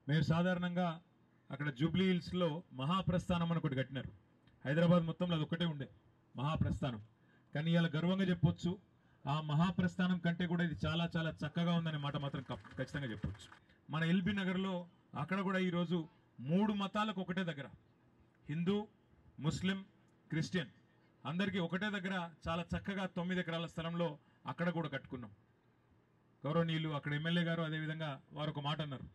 మేము సాధారణంగా అక్కడ జూబ్లీ హిల్స్లో మహాప్రస్థానం అని ఒకటి కట్టినారు. హైదరాబాద్ మొత్తంలో అది ఒకటే ఉండే మహాప్రస్థానం. కానీ ఇలా గర్వంగా చెప్పొచ్చు, ఆ మహాప్రస్థానం కంటే కూడా ఇది చాలా చాలా చక్కగా ఉందనే మాట మాత్రం ఖచ్చితంగా చెప్పొచ్చు. మన ఎల్బీ నగర్లో అక్కడ కూడా ఈరోజు 3 మతాలకు ఒకటే దగ్గర, హిందూ, ముస్లిం, క్రిస్టియన్ అందరికీ ఒకటే దగ్గర చాలా చక్కగా 9 ఎకరాల స్థలంలో అక్కడ కూడా కట్టుకున్నాం. గౌరవనీయులు అక్కడ ఎమ్మెల్యే గారు అదేవిధంగా వారు ఒక మాట అన్నారు,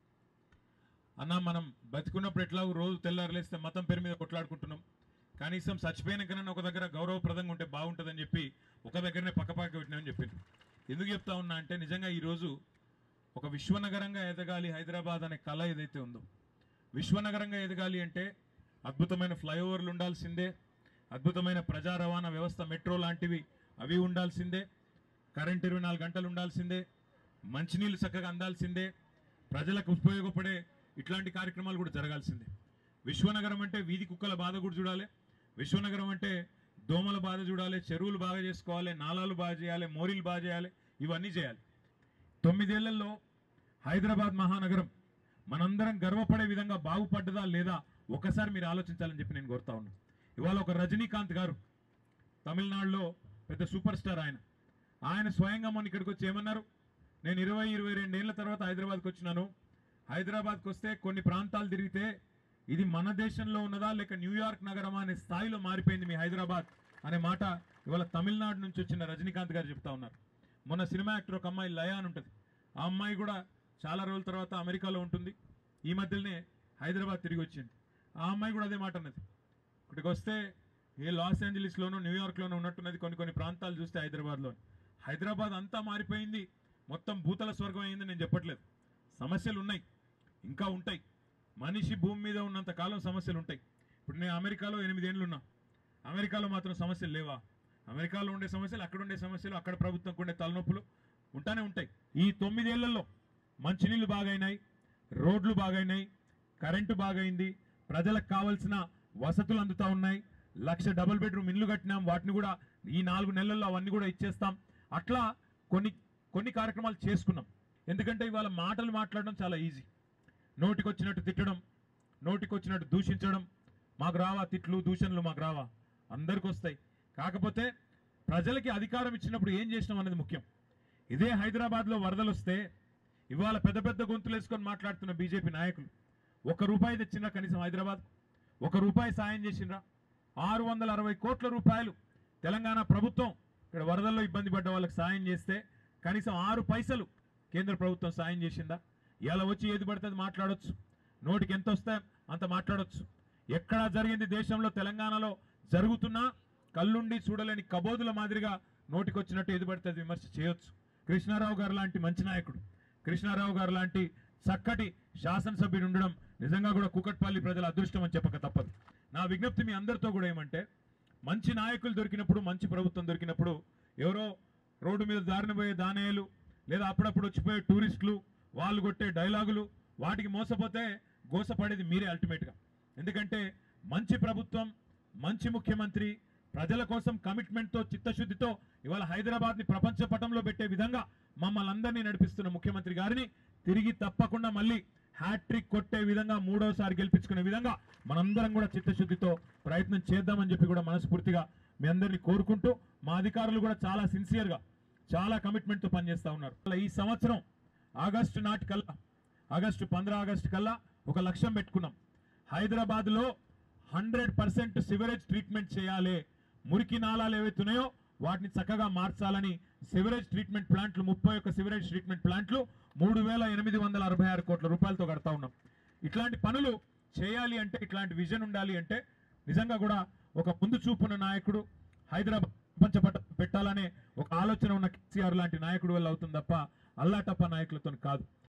అన్న మనం బతికున్నప్పుడు ఎట్లా రోజు తెల్లారులేస్తే మతం పేరు మీద కొట్లాడుకుంటున్నాం, కనీసం చచ్చిపోయినాకన్నా ఒక దగ్గర గౌరవప్రదంగా ఉంటే బాగుంటుందని చెప్పి ఒక దగ్గరనే పక్కపక్క పెట్టినామని చెప్పింది. ఎందుకు చెప్తా ఉన్నా అంటే నిజంగా ఈరోజు ఒక విశ్వనగరంగా ఎదగాలి హైదరాబాద్ అనే కళ ఏదైతే ఉందో, విశ్వనగరంగా ఎదగాలి అంటే అద్భుతమైన ఫ్లైఓవర్లు ఉండాల్సిందే, అద్భుతమైన ప్రజా రవాణా వ్యవస్థ మెట్రో లాంటివి అవి ఉండాల్సిందే, కరెంట్ 24 గంటలు ఉండాల్సిందే, మంచినీళ్ళు చక్కగా అందాల్సిందే, ప్రజలకు ఉపయోగపడే ఇట్లాంటి కార్యక్రమాలు కూడా జరగాల్సిందే. విశ్వనగరం అంటే వీధి కుక్కల బాధ కూడా చూడాలి, విశ్వనగరం అంటే దోమల బాధ చూడాలి, చెరువులు బాగా చేసుకోవాలి, నాలాలు బాగా చేయాలి, మోరీలు బాగా చేయాలి, ఇవన్నీ చేయాలి. 9 ఏళ్లలో హైదరాబాద్ మహానగరం మనందరం గర్వపడే విధంగా బాగుపడ్డదా లేదా ఒకసారి మీరు ఆలోచించాలని చెప్పి నేను కోరుతా ఉన్నాను. ఇవాళ ఒక రజనీకాంత్ గారు తమిళనాడులో పెద్ద సూపర్ స్టార్, ఆయన స్వయంగా మొన్న ఇక్కడికి వచ్చి ఏమన్నారు, నేను 22 ఏళ్ల తర్వాత హైదరాబాద్కి వచ్చినాను, హైదరాబాద్కి వస్తే కొన్ని ప్రాంతాలు తిరిగితే ఇది మన దేశంలో ఉన్నదా లేక న్యూయార్క్ నగరమా అనే స్థాయిలో మారిపోయింది మీ హైదరాబాద్ అనే మాట ఇవాళ తమిళనాడు నుంచి వచ్చిన రజనీకాంత్ గారు చెప్తా ఉన్నారు. మొన్న సినిమా యాక్టర్ ఒక అమ్మాయి లయ అని ఉంటుంది, ఆ అమ్మాయి కూడా చాలా రోజుల తర్వాత అమెరికాలో ఉంటుంది, ఈ మధ్యలోనే హైదరాబాద్ తిరిగి వచ్చింది. ఆ అమ్మాయి కూడా అదే మాట అన్నది, ఇక్కడికి వస్తే ఏ లాస్ ఏంజలీస్లోనూ న్యూయార్క్లోనూ ఉన్నట్టున్నది కొన్ని ప్రాంతాలు చూస్తే హైదరాబాద్ అంతా మారిపోయింది, మొత్తం భూతల స్వర్గం అయింది. నేను చెప్పట్లేదు, సమస్యలు ఉన్నాయి, ఇంకా ఉంటాయి. మనిషి భూమి మీద ఉన్నంత కాలం సమస్యలు ఉంటాయి. ఇప్పుడు నేను అమెరికాలో 8 ఏళ్ళు ఉన్నా, అమెరికాలో మాత్రం సమస్యలు లేవా? అమెరికాలో ఉండే సమస్యలు, అక్కడ ఉండే సమస్యలు, అక్కడ ప్రభుత్వంకు ఉండే తలనొప్పులు ఉంటానే ఉంటాయి. ఈ 9 ఏళ్లలో మంచినీళ్ళు బాగైనాయి, రోడ్లు బాగైనాయి, కరెంటు బాగైంది, ప్రజలకు కావాల్సిన వసతులు అందుతూ ఉన్నాయి, 1,00,000 డబుల్ బెడ్రూమ్ ఇల్లు కట్టినాం, వాటిని కూడా ఈ 4 నెలల్లో అవన్నీ కూడా ఇచ్చేస్తాం. అట్లా కొన్ని కార్యక్రమాలు చేసుకున్నాం. ఎందుకంటే ఇవాళ మాటలు మాట్లాడడం చాలా ఈజీ, నోటికొచ్చినట్టు తిట్టడం, నోటికొచ్చినట్టు దూషించడం, మాకు రావా తిట్లు దూషణలు, మాకు రావా? అందరికి వస్తాయి. కాకపోతే ప్రజలకి అధికారం ఇచ్చినప్పుడు ఏం చేసినాం అనేది ముఖ్యం. ఇదే హైదరాబాద్లో వరదలు వస్తే ఇవాళ పెద్ద పెద్ద గొంతులు వేసుకొని మాట్లాడుతున్న బీజేపీ నాయకులు ₹1 తెచ్చిండ్రా? కనీసం హైదరాబాద్ ₹1 సాయం చేసిండ్రా? 660 కోట్ల రూపాయలు తెలంగాణ ప్రభుత్వం ఇక్కడ వరదల్లో ఇబ్బంది పడ్డ వాళ్ళకి సాయం చేస్తే కనీసం 6 పైసలు కేంద్ర ప్రభుత్వం సాయం చేసిందా? ఇలా వచ్చి ఏది పడుతుంది మాట్లాడొచ్చు, నోటికి ఎంత వస్తే అంత మాట్లాడొచ్చు. ఎక్కడా జరిగింది దేశంలో తెలంగాణలో జరుగుతున్నా కళ్ళుండి చూడలేని కబోదుల మాదిరిగా నోటికొచ్చినట్టు ఏది పడుతుంది విమర్శ చేయొచ్చు. కృష్ణారావు గారు లాంటి మంచి నాయకుడు, కృష్ణారావు గారు లాంటి చక్కటి శాసనసభ్యుడు ఉండడం నిజంగా కూడా కూకట్పల్లి ప్రజల అదృష్టం అని చెప్పక తప్పదు. నా విజ్ఞప్తి మీ అందరితో కూడా ఏమంటే, మంచి నాయకులు దొరికినప్పుడు, మంచి ప్రభుత్వం దొరికినప్పుడు ఎవరో రోడ్డు మీద దారిన పోయే దానేలు లేదా అప్పుడప్పుడు వచ్చిపోయే టూరిస్టులు వాళ్ళు కొట్టే డైలాగులు వాటికి మోసపోతే గోసపడేది మీరే అల్టిమేట్గా. ఎందుకంటే మంచి ప్రభుత్వం, మంచి ముఖ్యమంత్రి, ప్రజల కోసం కమిట్మెంట్తో చిత్తశుద్ధితో ఇవాళ హైదరాబాద్ని ప్రపంచ పటంలో పెట్టే విధంగా మమ్మల్ని అందరినీ నడిపిస్తున్న ముఖ్యమంత్రి గారిని తిరిగి తప్పకుండా మళ్ళీ హ్యాట్రిక్ కొట్టే విధంగా, 3వసారి గెలిపించుకునే విధంగా మనందరం కూడా చిత్తశుద్ధితో ప్రయత్నం చేద్దామని చెప్పి కూడా మనస్ఫూర్తిగా మీ అందరినీ కోరుకుంటూ, మా అధికారులు కూడా చాలా సిన్సియర్గా చాలా కమిట్మెంట్తో పనిచేస్తూ ఉన్నారు. ఈ సంవత్సరం ఆగస్టు నాటికల్లా, ఆగస్టు 15 ఆగస్టు కల్లా ఒక లక్ష్యం పెట్టుకున్నాం, హైదరాబాద్లో 100% సివరేజ్ ట్రీట్మెంట్ చేయాలి, మురికి నాళాలు ఏవైతున్నాయో వాటిని చక్కగా మార్చాలని సివరేజ్ ట్రీట్మెంట్ ప్లాంట్లు 31 సివరేజ్ ట్రీట్మెంట్ ప్లాంట్లు 3,866 కోట్ల రూపాయలతో కడతా ఉన్నాం. ఇట్లాంటి పనులు చేయాలి అంటే, ఇట్లాంటి విజన్ ఉండాలి అంటే నిజంగా కూడా ఒక ముందు చూపున్న నాయకుడు, హైదరాబాద్ ప్రపంచ పెట్టాలనే ఒక ఆలోచన ఉన్న కేసీఆర్ లాంటి నాయకుడు వల్ల అవుతుంది తప్ప అల్లాటప్ప నాయకులతో కాదు.